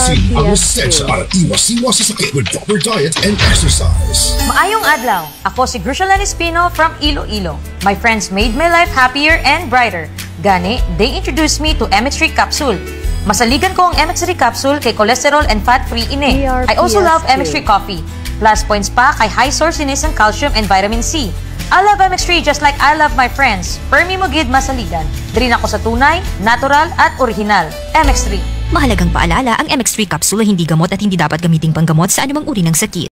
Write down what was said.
DRPS ang resensya at iwas-iwas sa sakit with proper diet and exercise. Maayong adlaw! Ako si Grushalani Espino from Iloilo. My friends made my life happier and brighter. Gani, they introduced me to MX3 Capsule. Masaligan ko ang MX3 Capsule kay cholesterol and fat-free ine. I also love MX3 Coffee. Plus points pa kay high sourceness ng calcium and vitamin C. I love MX3 just like I love my friends. Permi mo gid masaligan. Diri na ko sa tunay, natural at original. MX3. Mahalagang paalala, ang MX3 capsule hindi gamot at hindi dapat gamiting panggamot sa anumang uri ng sakit.